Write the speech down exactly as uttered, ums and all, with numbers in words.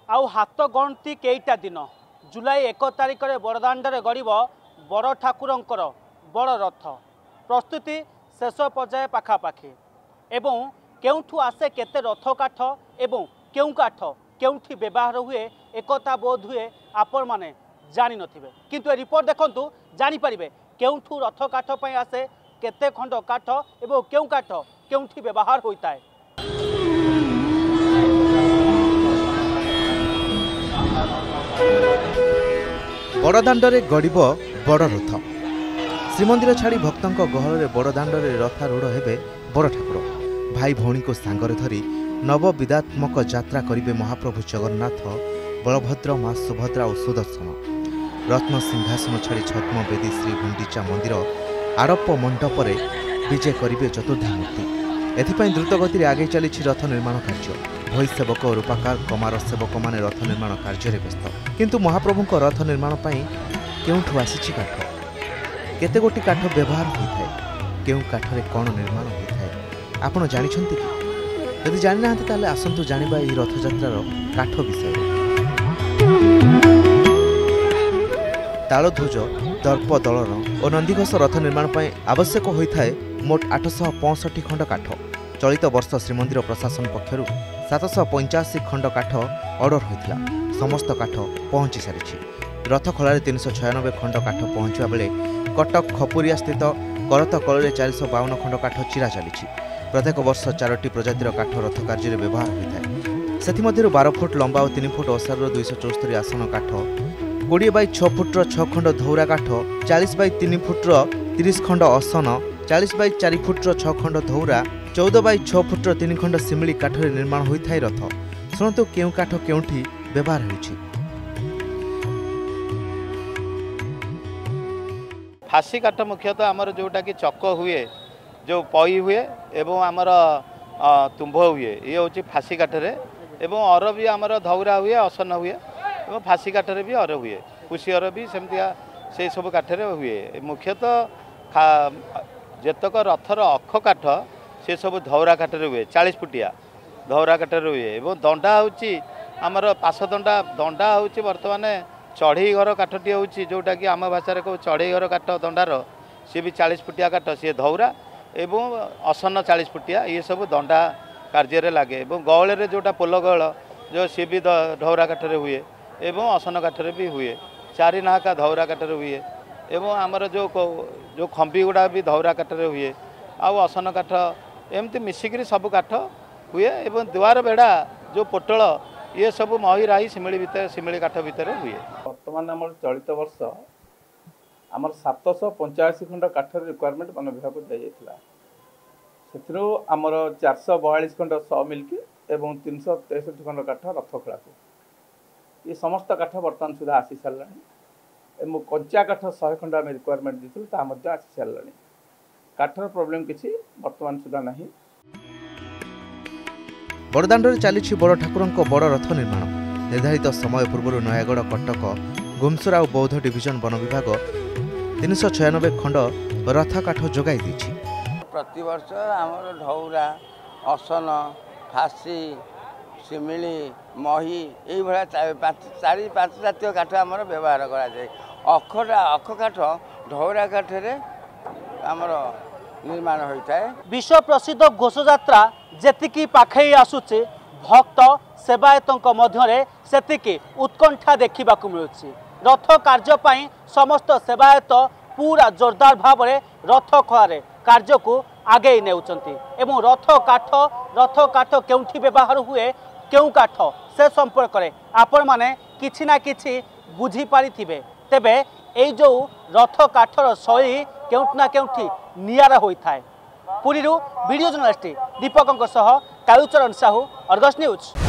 आउ हाथ गणती केईटा दिन जुलाई एक तारिख में बड़दाण्डे गड़ब बड़ ठाकुरंकर बड़ रथ प्रस्तुति शेष पर्याय पाखापाखि एवं केउठू आसे केते रथ काठ एवं केउ काठ केउठी व्यवहार हुए एकता बोध हुए आपण माने जानि नथिबे किंतु रिपोर्ट देखंतु जानि परिबे केउठू रथ काठ पय आसे केते खंड काठ एवं केउ काठ केउठी व्यवहार होइताय। बड़दाण्डे गड़ब बड़ रथ श्रीमंदिर छाड़ी भक्तों गहल बड़दाण्डे रथारूढ़ हेबे बड़ ठाकुर भाई भौणी को सांगरे धरी नवविदात्मक यात्रा करिबे महाप्रभु जगन्नाथ बलभद्र मां सुभद्रा और सुदर्शन रत्न सिंहासन छाड़ी छद्म बेदी श्री गुंडीचा मंदिर आरोप मंडप विजय करिबे चतुर्धा मूर्ति एथिपाई द्रुतगति आगे चली रथ निर्माण कार्य भई सेवक और रूपाकार कमार सेवक माने रथ निर्माण कार्य व्यस्त किंतु महाप्रभु रथ निर्माण केउठू आसी काठ केते गोटी काठ व्यवहार होता है केउ काठरे कौन निर्माण होता है आपण जानिछंती कि यदि जानि नाहंती ताले आसंतु जानिबा एही रथयात्रार काठ विषय। तालध्वज दर्प दलन और नंदीघोष रथ निर्माण आवश्यक होता है मोट आठश पैंसठ खंड काठ चलित वर्ष श्रीमंदिर प्रशासन पक्षर सातश पंचाशी खंड काठ ऑर्डर होता समस्त काठ पहुंची सारी रथ खोल तीन सौ छयानबे खंड काठ पहुंचा बेले कटक खपुरिया स्थित करत कल चारिश बावन खंड काठ चिरा चली प्रत्येक वर्ष चारोटी प्रजातिर काठ रथ कार्य व्यवहार होता है से बारह फुट लंबा और तीन फुट ओसार दुईश चौस्तरी आसन काठ कोड़े बै छः फुट्र छः खंड धौरा काठ चालीस बै तीन फुट्र तीस खंड आसन चालीस बै चार फुट्र छः खंड धौरा चौदह बै छः फुट्र तीन खंड सिमिली काठरे निर्माण होता है रथ शुणु केउ काठ केउठी व्यवहार होछि। फासी काठ मुख्यतः आमर जोटा कि चक हुए जो पई हुए एवं आमर तुम्भ हुए ये हूँ फासी काठरे एवं अर भी आमर धौरा हुए असन हुए एवं फासी काठरे भी अर हुए कुशी अर भी सेमतिया से सब काठरे हुए मुख्यतः जेतक रथर अख काठ से सब धौरा काठरे हुए चालीस फुटिया धौरा काठरे हुए एवं दंडा हूँ आमर पाश दंडा दंडा हूँ बर्तमान चढ़ई घर काठटी हूँ जोटा कि आम भाषा कहूँ चढ़ई घर काठ दंडार सी भी चालीस फुटिया काठ सी धौरा एवं असन चालीस फुटिया ये सब दंडा कार्य लगे एवं गहल जोटा पोल गहल जो सी भी धौरा काठरे हुए एवं असन काठरे भी हुए चारि नाहका धौरा काठरे हुए एवं आमर जो जो खंबी गुड़ा भी धौरा काठरे हुए आउ असन काठ एमती मिसिकी सब काठ हुए एवं दुआर बेड़ा जो पोटल ये सब मही राही सिमिली भितर सिमिली काठ भितर हुए। वर्तमान आम चलित वर्ष आम सातश पंचाशी खंड काठ रिक्वायरमेंट वन विभाग दिया से आमर चारश बयालीस खंड सौ मिल्क एवं तीन सौ तेसठ खंड काठ रथ खोला ये समस्त काठ बर्तमान सुधा आसी सारा एवं कंचा काठ शहे खंड आम रिक्वायरमेंट देती आसी सारा काठर प्रोब्लेम किसी बर्तमान सुधा नहीं। बड़दाण्डे चली बड़ ठाकुर बड़ रथ निर्माण निर्धारित समय पूर्व नयागढ़ कटक गुमसुरा और बौद्ध डिविजन वन विभाग तीन सौ छयानबे खंड रथ काठ जोगाई देछि। प्रति वर्ष आमर धौरा असन फासी सिमिली मही ये चारि पाँच जातीय काठ आमर व्यवहार कराए अखटा अख काठ धौरा काठरे आमर निर्माण होता है। विश्व प्रसिद्ध घोषयात्रा जेतिकी पाखई आसुचे भक्त सेवायतों मध्य सेतिकी उत्कंठा देखा मिलूँ रथ कार्य पाई समस्त सेवायत पूरा जोरदार भाव में रथ खोलारे कार्य को आगे नेउचंती एवं रथ काठ रथ काठ केउठी व्यवहार हुए केउ काठ से संपर्क में आपण माने किछि ना किछि बुझी पारिथिबे तेबे एई जो रथ काठर शैली केउठी ना केउठी नियारा होता है। पुरी वीडियो जर्नलिस्ट दीपकों कालुचरण साहू अर्गस न्यूज।